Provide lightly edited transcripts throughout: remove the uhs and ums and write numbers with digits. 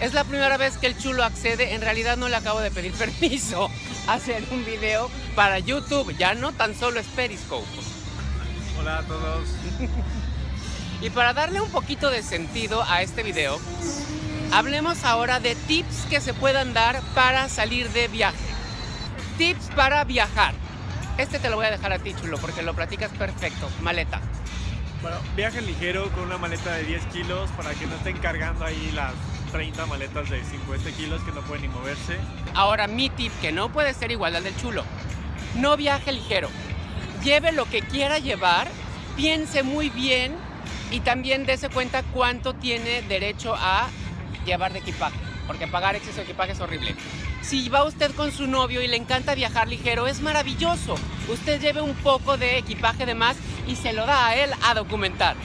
Es la primera vez que el chulo accede, en realidad no le acabo de pedir permiso a hacer un video para YouTube, ya no tan solo es Periscope. Hola a todos. Y para darle un poquito de sentido a este video, hablemos ahora de tips que se puedan dar para salir de viaje. Tips para viajar. Este te lo voy a dejar a ti, chulo, porque lo platicas perfecto. Maleta. Bueno, viajen ligero con una maleta de 10 kilos para que no estén cargando ahí las 30 maletas de 50 kilos que no pueden ni moverse. Ahora mi tip, que no puede ser igual al del chulo. No viaje ligero. Lleve lo que quiera llevar, piense muy bien y también dése cuenta cuánto tiene derecho a llevar de equipaje, porque pagar exceso de equipaje es horrible. Si va usted con su novio y le encanta viajar ligero, es maravilloso. Usted lleve un poco de equipaje de más y se lo da a él a documentar.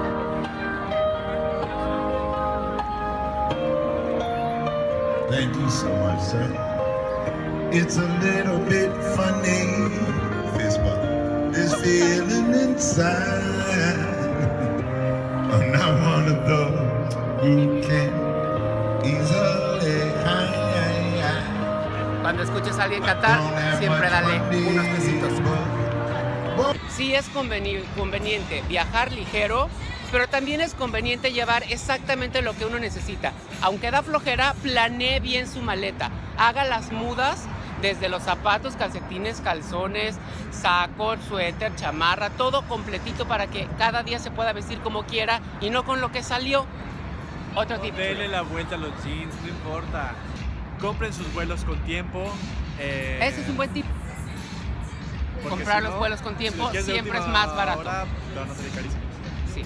Thank you so much, sir. It's a little bit funny, fist bump, this feeling inside. I'm not one of those who can easily hide. Cuando escuches a alguien cantar, siempre dale unos besitos. Sí es conveniente viajar ligero, pero también es conveniente llevar exactamente lo que uno necesita. Aunque da flojera, planee bien su maleta. Haga las mudas desde los zapatos, calcetines, calzones, saco, suéter, chamarra, todo completito para que cada día se pueda vestir como quiera y no con lo que salió. Otro tip. Denle la vuelta a los jeans, no importa. Compren sus vuelos con tiempo. Ese es un buen tip. Comprar los vuelos con tiempo siempre es más barato. Ahora van a salir carísimos. Sí.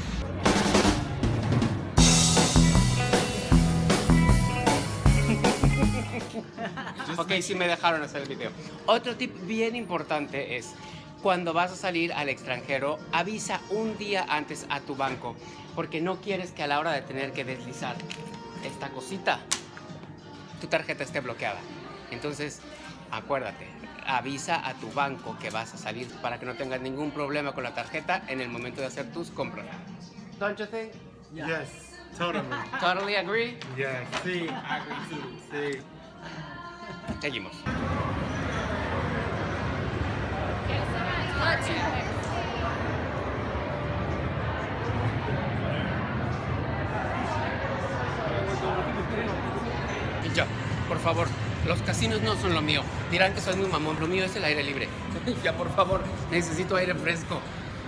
Ok, sí me dejaron hacer el video. Otro tip bien importante es, cuando vas a salir al extranjero, avisa un día antes a tu banco, porque no quieres que a la hora de tener que deslizar esta cosita, tu tarjeta esté bloqueada. Entonces, acuérdate, avisa a tu banco que vas a salir para que no tengas ningún problema con la tarjeta en el momento de hacer tus compras. Don't you think? Yes, totally. Totally agree? Yes, sí, agree too. Sí. Seguimos. Y ya, por favor, los casinos no son lo mío. Dirán que soy muy mamón, lo mío es el aire libre. Ya, por favor, necesito aire fresco.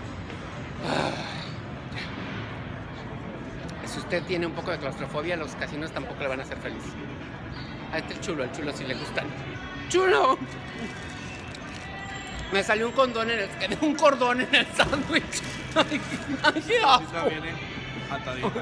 Si usted tiene un poco de claustrofobia, los casinos tampoco le van a hacer feliz. Ahí está el chulo sí le gustan. ¡Chulo! Me salió un cordón en el sándwich. Ay, qué asco. Esta viene atadita.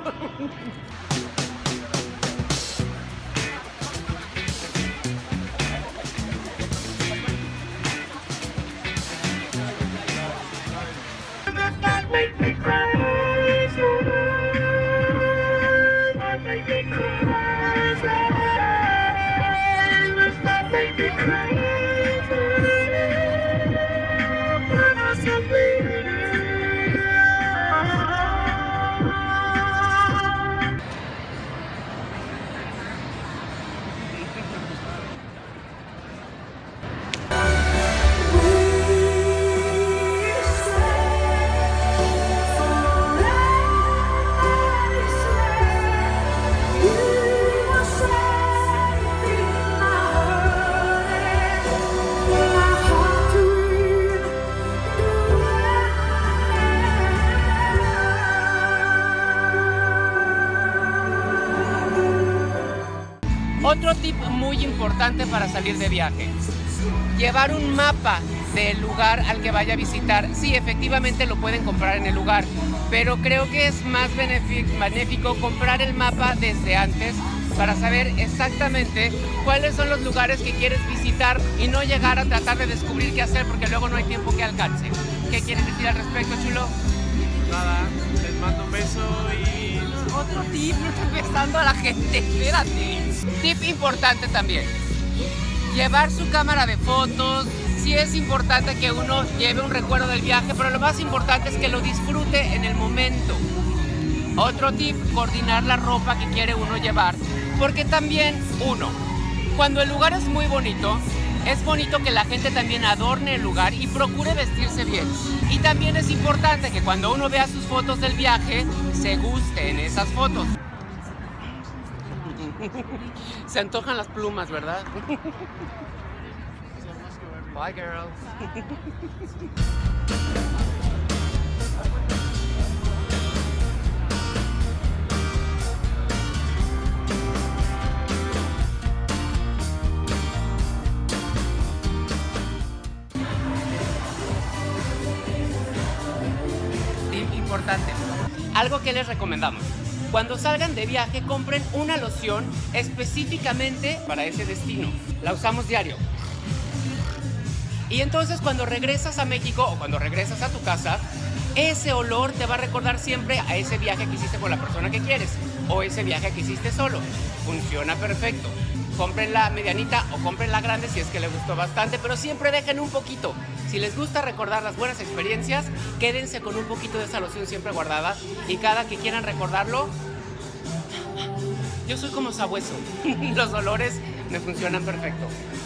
Otro tip muy importante para salir de viaje: llevar un mapa del lugar al que vaya a visitar. Sí, efectivamente lo pueden comprar en el lugar, pero creo que es más benéfico comprar el mapa desde antes para saber exactamente cuáles son los lugares que quieres visitar y no llegar a tratar de descubrir qué hacer porque luego no hay tiempo que alcance. ¿Qué quieres decir al respecto, chulo? Nada, les mando un beso y... Otro tip, no estás besando a la gente, espérate. Tip importante también: llevar su cámara de fotos. Sí es importante que uno lleve un recuerdo del viaje, pero lo más importante es que lo disfrute en el momento. Otro tip: coordinar la ropa que quiere uno llevar Porque también, uno, cuando el lugar es muy bonito, es bonito que la gente también adorne el lugar y procure vestirse bien. Y también es importante que cuando uno vea sus fotos del viaje, se guste en esas fotos. Se antojan las plumas, ¿verdad? Bye, girls. Importante. Algo que les recomendamos. Cuando salgan de viaje, compren una loción específicamente para ese destino. La usamos diario. Y entonces cuando regresas a México o cuando regresas a tu casa, ese olor te va a recordar siempre a ese viaje que hiciste con la persona que quieres o ese viaje que hiciste solo. Funciona perfecto. Compren la medianita o compren la grande si es que les gustó bastante, pero siempre dejen un poquito. Si les gusta recordar las buenas experiencias, quédense con un poquito de esa loción siempre guardada y cada que quieran recordarlo, yo soy como sabueso. Los olores me funcionan perfecto.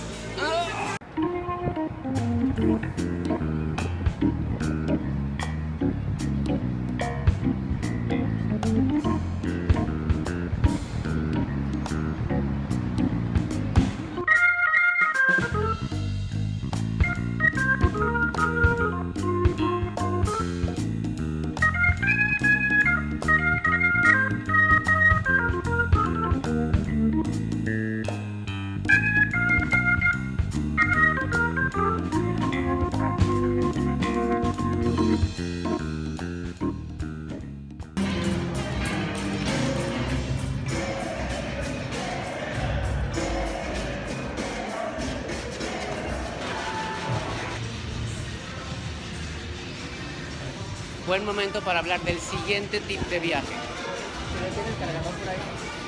Buen momento para hablar del siguiente tip de viaje. ¿Tiene el cargador por ahí?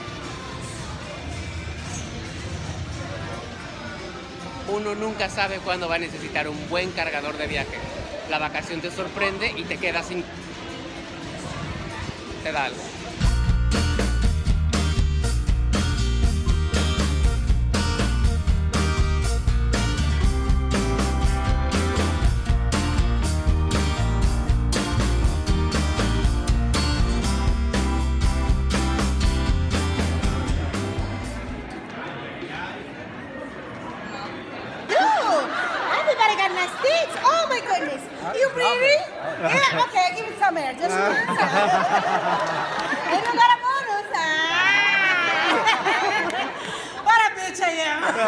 Uno nunca sabe cuándo va a necesitar un buen cargador de viaje. La vacación te sorprende y te quedas sin... te da algo. Oh my goodness. You pretty? Yeah, okay, give me some air. Just and you got a bonus. What a bitch I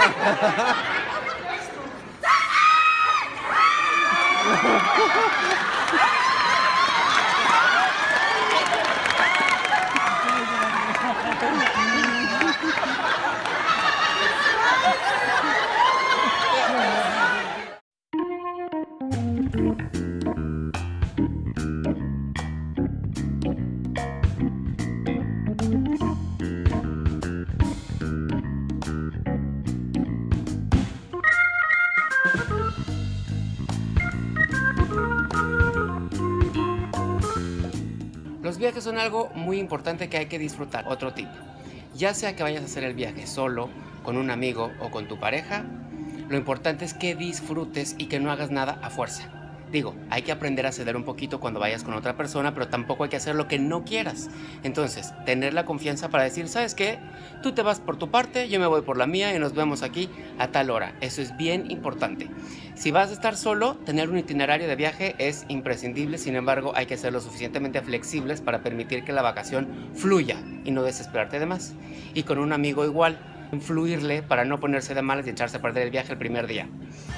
Los viajes son algo muy importante que hay que disfrutar. Otro tip, ya sea que vayas a hacer el viaje solo, con un amigo o con tu pareja, lo importante es que disfrutes y que no hagas nada a fuerza. Digo, hay que aprender a ceder un poquito cuando vayas con otra persona, pero tampoco hay que hacer lo que no quieras. Entonces, tener la confianza para decir, ¿sabes qué? Tú te vas por tu parte, yo me voy por la mía y nos vemos aquí a tal hora. Eso es bien importante. Si vas a estar solo, tener un itinerario de viaje es imprescindible. Sin embargo, hay que ser lo suficientemente flexibles para permitir que la vacación fluya y no desesperarte de más. Y con un amigo igual, influirle para no ponerse de malas y echarse a perder el viaje el primer día.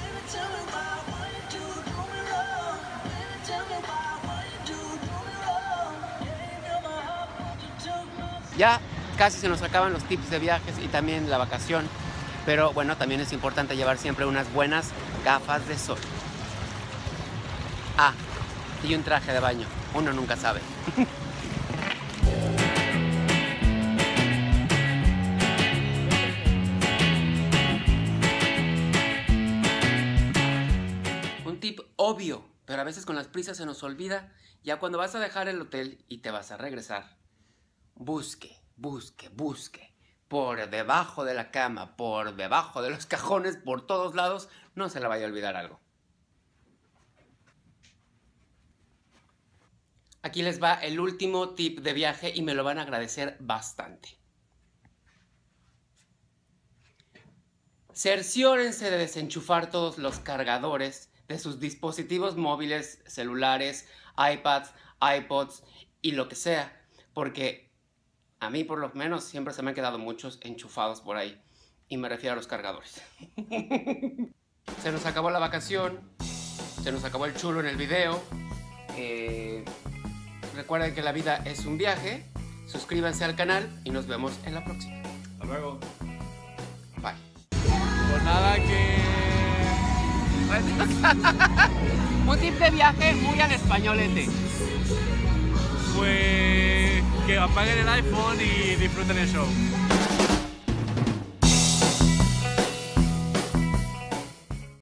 Ya casi se nos acaban los tips de viajes y también la vacación, pero bueno, también es importante llevar siempre unas buenas gafas de sol. Ah, y un traje de baño, uno nunca sabe. Un tip obvio, pero a veces con las prisas se nos olvida. Ya cuando vas a dejar el hotel y te vas a regresar, busque por debajo de la cama, por debajo de los cajones, por todos lados, no se le vaya a olvidar algo. Aquí les va el último tip de viaje y me lo van a agradecer bastante. Cerciórense de desenchufar todos los cargadores de sus dispositivos móviles, celulares, iPads, iPods y lo que sea, porque a mí por lo menos siempre se me han quedado muchos enchufados por ahí, y me refiero a los cargadores. Se nos acabó la vacación, se nos acabó el chulo en el video. Recuerden que la vida es un viaje, suscríbanse al canal y nos vemos en la próxima. Hasta luego. Bye. Pues nada, que... Un tip de viaje muy al españolete. Pues que apaguen el iPhone y disfruten el show.